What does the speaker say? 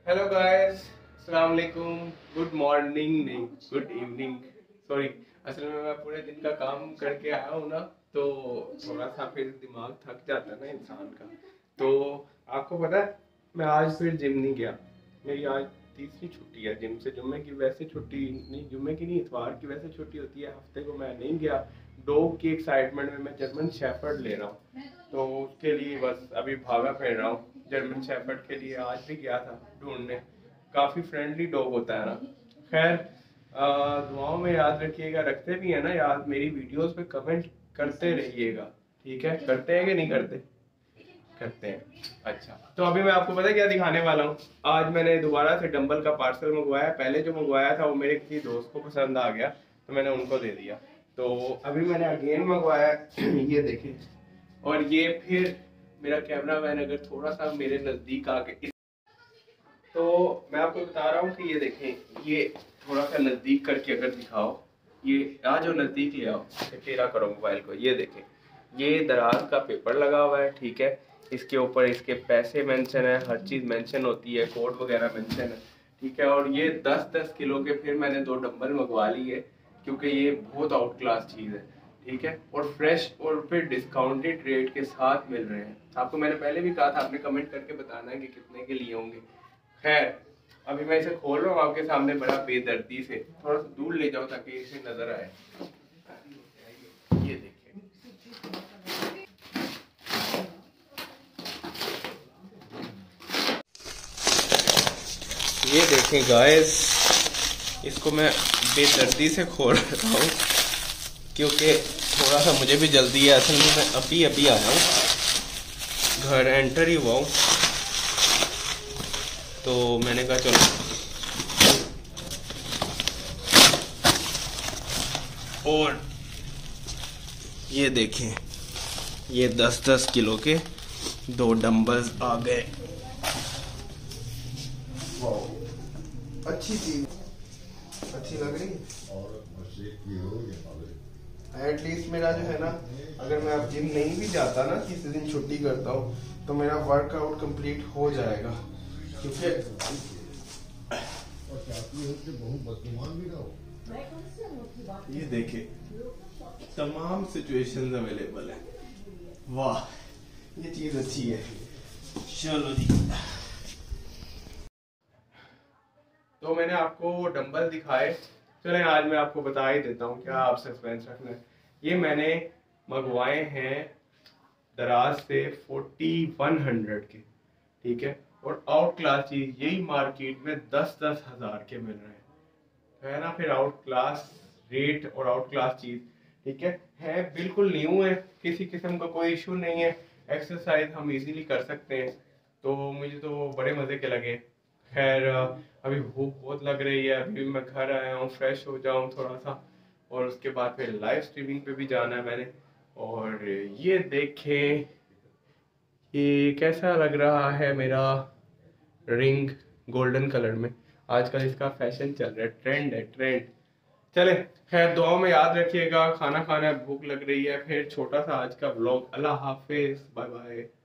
Hello guys, अस्सलाम वालेकुम। Good morning नहीं, गुड इवनिंग। सॉरी, असल में मैं पूरे दिन का काम करके आया हूँ ना, तो थोड़ा सा फिर दिमाग थक जाता है ना इंसान का। तो आपको पता है, मैं आज फिर जिम नहीं गया। मेरी आज तीसरी छुट्टी है जिम से। जुम्मे की वैसे छुट्टी नहीं, जुम्मे की नहीं, इतवार की वैसे छुट्टी होती है, हफ्ते को मैं नहीं गया। डॉग की एक्साइटमेंट में मैं जर्मन शेफर्ड ले रहा हूँ, तो उसके लिए बस अभी भागा फिर रहा हूँ। जर्मन शेफर्ड के लिए आज भी गया था ढूंढने। काफ़ी फ्रेंडली डॉग होता है ना। खैर, दुआओं में याद रखिएगा, रखते भी है ना याद। मेरी वीडियोस पे कमेंट करते रहिएगा, ठीक है? करते हैं कि नहीं करते? करते हैं। अच्छा, तो अभी मैं आपको पता है क्या दिखाने वाला हूँ। आज मैंने दोबारा से डंबल का पार्सल मंगवाया। पहले जो मंगवाया था वो मेरे किसी दोस्त को पसंद आ गया, तो मैंने उनको दे दिया। तो अभी मैंने अगेन मंगवाया ये देखें। और ये फिर मेरा कैमरा मैन अगर थोड़ा सा मेरे नज़दीक आके, तो मैं आपको बता रहा हूँ कि ये देखें, ये थोड़ा सा नज़दीक करके अगर दिखाओ, ये आ जो नज़दीक ले आओ, टेढ़ा करो मोबाइल को। ये देखें, ये दराज का पेपर लगा हुआ है, ठीक है? इसके ऊपर इसके पैसे मेंशन है, हर चीज़ मेंशन होती है, कोड वगैरह मेंशन है, ठीक है? और ये 10-10 किलो के फिर मैंने 2 डंबल मंगवा लिए, क्योंकि ये बहुत आउट क्लास चीज़ है, ठीक है? और फ्रेश और फिर डिस्काउंटेड रेट के साथ मिल रहे हैं। आपको मैंने पहले भी कहा था, आपने कमेंट करके बताना है कि कितने के लिए होंगे। खैर, अभी मैं इसे खोल रहा हूँ आपके सामने बड़ा बेदर्दी से। थोड़ा सा दूर ले जाओ ताकि इसे नजर आए। ये देखिए, ये देखें गाइस, इसको मैं बेदर्दी से खोल रहा हूँ क्योंकि थोड़ा सा मुझे भी जल्दी है। असल में मैं अभी अभी आया हूँ, घर एंटर ही हुआ हूँ, तो मैंने कहा चलो। और ये देखें, ये 10-10 किलो के 2 डंबल्स आ गए। अच्छी चीज, अच्छी लग रही है। एटलीस्ट मेरा जो है ना, अगर मैं अब जिम नहीं भी जाता ना, किसी दिन छुट्टी करता हूँ, तो मेरा वर्कआउट कंप्लीट हो जाएगा। क्योंकि ये देखिए, तमाम सिचुएशंस अवेलेबल है। वाह, ये चीज अच्छी है। चलो जी, तो मैंने आपको डंबल दिखाए। चलें, आज मैं आपको बता ही देता हूँ, क्या आप सस्पेंस रखना है। ये मैंने मंगवाए हैं दराज से 4100 के, ठीक है? और आउट क्लास चीज यही मार्केट में 10-10 हजार के मिल रहे हैं, है ना? फिर आउट क्लास रेट और आउट क्लास चीज, ठीक है बिल्कुल न्यू है, किसी किस्म का कोई इशू नहीं है। एक्सरसाइज हम इजीली कर सकते हैं, तो मुझे तो बड़े मजे के लगे। खैर, अभी भूख बहुत लग रही है, अभी मैं घर आया हूँ, फ्रेश हो जाऊँ थोड़ा सा, और उसके बाद फिर लाइव स्ट्रीमिंग पे भी जाना है मैंने। और ये देखें, ये कैसा लग रहा है मेरा रिंग, गोल्डन कलर में। आजकल इसका फैशन चल रहा है, ट्रेंड है, ट्रेंड। चले, खैर दुआओं में याद रखिएगा। खाना खाना है, भूख लग रही है। फिर छोटा सा आज का व्लॉग। अल्लाह हाफिज, बाय बाय।